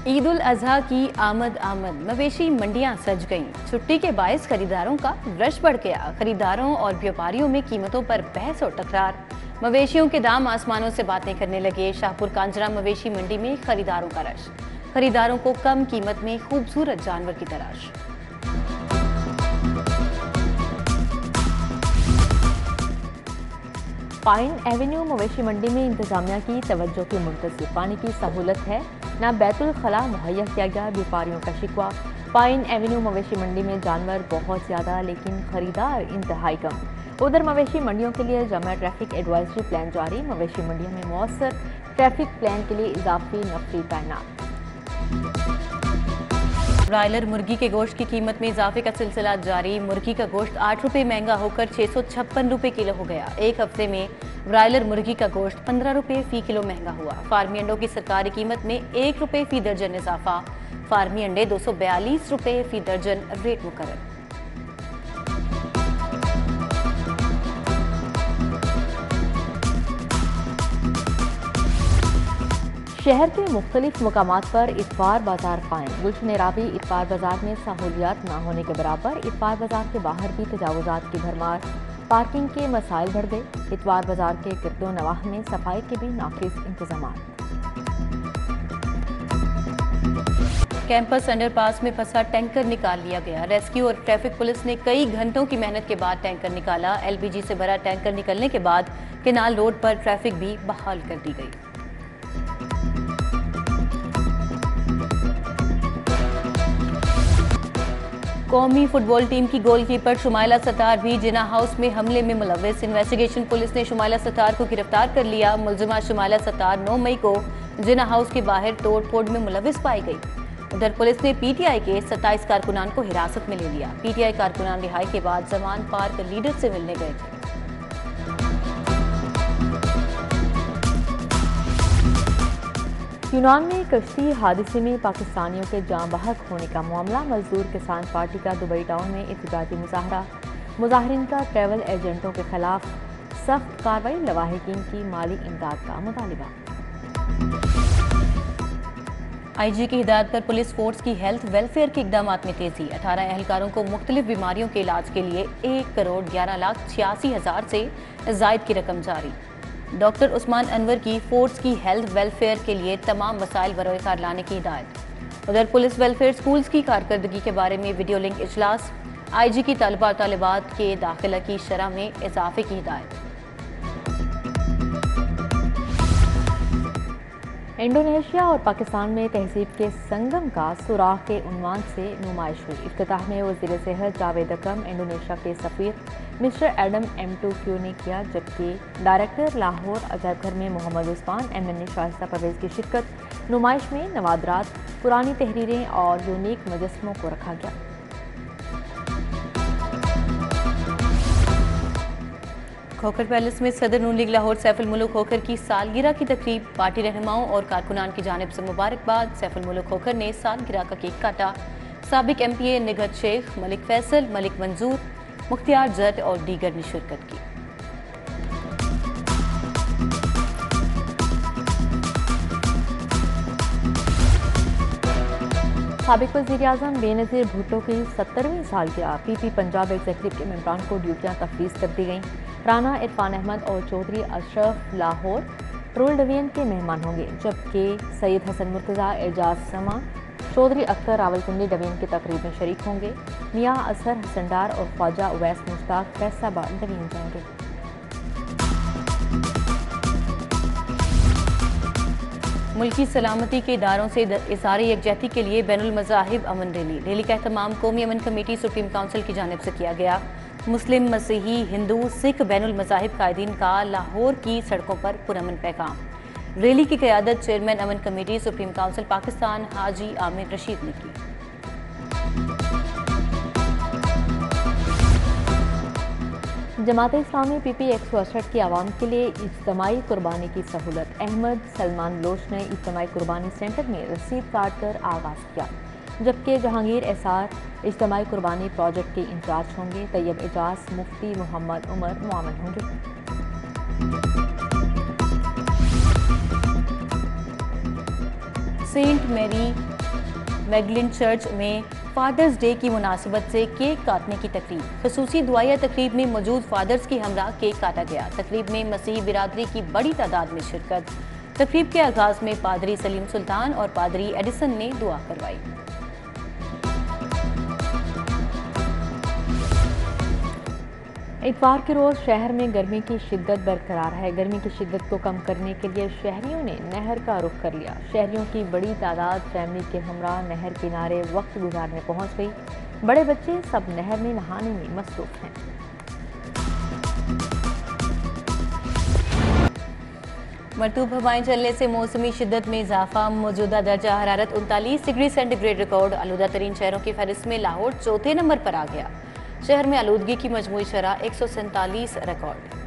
ईद उल अजहा की आमद आमद मवेशी मंडियां सज गईं। छुट्टी के बायस खरीदारों का रश बढ़ गया। खरीदारों और व्यापारियों में कीमतों पर बहस और टकरार। मवेशियों के दाम आसमानों से बातें करने लगे। शाहपुर कांजरा मवेशी मंडी में खरीदारों का रश। खरीदारों को कम कीमत में खूबसूरत जानवर की तलाश। पाइन एवेन्यू मवेशी मंडी में इंतजामिया की तवज्जो की मुंतज़िर पानी की सहूलत है, न बैतुल खला मुहैया किया गया। व्यापारियों का शिकवा। पाइन एवेन्यू मवेशी मंडी में जानवर बहुत ज़्यादा लेकिन खरीदार इंतहाई कम। उधर मवेशी मंडियों के लिए जमा ट्रैफिक एडवाइजरी प्लान जारी। मवेशी मंडियों में मौसर ट्रैफिक प्लान के लिए इजाफी नफरी तैनात। ब्रायलर मुर्गी के गोश्त की कीमत में इजाफे का सिलसिला जारी। मुर्गी का गोश्त 8 रुपये महंगा होकर 656 रुपये किलो हो गया। एक हफ्ते में ब्रायलर मुर्गी का गोश्त 15 रुपये फी किलो महंगा हुआ। फार्मी अंडों की सरकारी कीमत में 1 रुपये फी दर्जन इजाफा। फार्मी अंडे 242 रुपये फी दर्जन रेट मुकर्रर। शहर के मुख्तलिफ मकामात पर इतवार बाजार कायम। गुलशन रावी इतवार बाजार में सहूलियात न होने के बराबर। इतवार बाजार के बाहर भी तजावुजात की भरमार। पार्किंग के मसाइल बढ़ गए। इतवार बाजार के गिरदो नवाह में सफाई के भी नाकिस इंतजाम। कैंपस अंडरपास में फंसा टैंकर निकाल लिया गया। रेस्क्यू और ट्रैफिक पुलिस ने कई घंटों की मेहनत के बाद टैंकर निकाला। एलपीजी से भरा टैंकर निकलने के बाद केनाल रोड पर ट्रैफिक भी बहाल कर दी गई। कौमी फुटबॉल टीम की गोलकीपर शुमाइला सत्तार भी जिना हाउस में हमले में मुलव्विस। इन्वेस्टिगेशन पुलिस ने शुमाइला सत्तार को गिरफ्तार कर लिया। मुलजिमा शुमाइला सत्तार 9 मई को जिना हाउस के बाहर तोड़ फोड़ में मुलव्विस पाई गई। उधर पुलिस ने पीटीआई के 27 कारकुनान को हिरासत में ले लिया। पीटीआई कारकुनान रिहाई के बाद जमान पार्क लीडर से मिलने गए थे। यूनान में कश्ती हादसे में पाकिस्तानियों के जाँ बहक होने का मामला। मजदूर किसान पार्टी का दुबई टाउन में एहतजाजी मुजाहरा। मुजाहरीन का ट्रैवल एजेंटों के खिलाफ सख्त कार्रवाई। लवाहिकीन की माली इमदाद का मुतालिबा। आईजी की हिदायत पर पुलिस फोर्स की हेल्थ वेलफेयर के इकदाम में तेजी। 18 एहलकारों को मुख्तलिफ बीमारियों के इलाज के लिए 1,11,86,000 से जायद की रकम जारी। डॉक्टर उस्मान अनवर की फोर्स की हेल्थ वेलफेयर के लिए तमाम वसाइल बरोकार लाने की हिदायत। उधर पुलिस वेलफेयर स्कूल्स की कारकर्दगी के बारे में वीडियो लिंक इजलास। आईजी की तलबा और तालिबात के दाखिला की शरह में इजाफे की हिदायत। इंडोनेशिया और पाकिस्तान में तहजीब के संगम का सुराग के उन्वान से नुमाइश हुई। इफ्तिताह में वज़ीर सेहत जावेद अकरम, इंडोनेशिया के सफ़ीर मिस्टर एडम M2Q ने किया, जबकि डायरेक्टर लाहौर अजायबघर में मोहम्मद उस्मान MNA शाइस्ता परवेज़ की शिरकत। नुमाइश में नवादरात, पुरानी तहरीरें और यूनिक मुजस्मों को रखा गया। खोखर पैलेस में सदर नून लीग लाहौर सैफुल मुल्क खोखर की सालगिरह की तकरीब। पार्टी रहनुमाओं और कारकुनान की जानिब से मुबारकबाद। सैफुल मुल्क खोखर ने सालगिरह का केक काटा। साबिक MPA निगहत शेख, मलिक फैसल, मलिक मंजूर, मुख्तियार जट और दीगर ने शिरकत की। साबिक वज़ीर आज़म बेनज़ीर भुट्टो की 70वीं सालगिरह। PP पंजाब एग्जीक्यूटिव के मेंबरान को ड्यूटियां तफवीज़ कर दी गईं। राना इरफान अहमद और चौधरी अशरफ लाहौर रूल डिवीजन के मेहमान होंगे, जबकि सैयद हसन मुर्तज़ा, एजाज समा, चौधरी अख्तर रावलपिंडी डिवीजन की तकरीब में शरीक होंगे। मियाँ असहर हसनडार और ख्वाजा उवैस मुश्ताक फैसलाबाद डिवीजन जाएंगे। मुल्की सलामती के इदारों से इज़हार यकजहती के लिए बैनुल मज़ाहिब अमन रैली। रैली का एहतमाम कौमी अमन कमेटी सुप्रीम काउंसिल की जानिब से किया गया। मुस्लिम, मसीही, हिंदू, सिख बैनुल मज़ाहिब कायदीन का लाहौर की सड़कों पर पुरअमन पैगाम। रैली की क़यादत चेयरमैन अमन committee supreme council Pakistan Haji Amir Rashid ने की। जमात इस्लामी PP 168 की आवाम के लिए इज्तमाई कुर्बानी की सहूलत। अहमद सलमान लोच ने इज्तमाई कुर्बानी सेंटर में रसीद काट कर आगाज़ किया, जबकि जहांगीर एसार इज्तमाई कुर्बानी प्रोजेक्ट के इंचार्ज होंगे। तैयब एजाज, मुफ्ती मोहम्मद उमर मुआवन होंगे। सेंट मैरी मैगलिन चर्च में फादर्स डे की मुनासिबत से केक काटने की तकरीब। खसूसी दुआया तकरीब में मौजूद फादर्स की हमरा केक काटा गया। तकरीब में मसीह बिरादरी की बड़ी तादाद में शिरकत। तकरीब के आगाज में पादरी सलीम सुल्तान और पादरी एडिसन ने दुआ करवाई। इतवार के रोज़ शहर में गर्मी की शिद्दत बरकरार है। गर्मी की शिद्दत को कम करने के लिए शहरियों ने नहर का रुख कर लिया। शहरियों की बड़ी तादाद फैमिली के हमरा नहर किनारे वक्त गुजारने पहुंच गई। बड़े बच्चे सब नहर में नहाने में मसरूफ हैं। मरतूब हवाएं चलने से मौसमी शिद्दत में इजाफा। मौजूदा दर्जा हरारत 39 डिग्री सेंटीग्रेड रिकॉर्ड। आलूदा तरीन शहरों की फहरिस्त में लाहौर चौथे नंबर पर आ गया। शहर में आलूदगी की मजमूई शरह 147 रिकॉर्ड।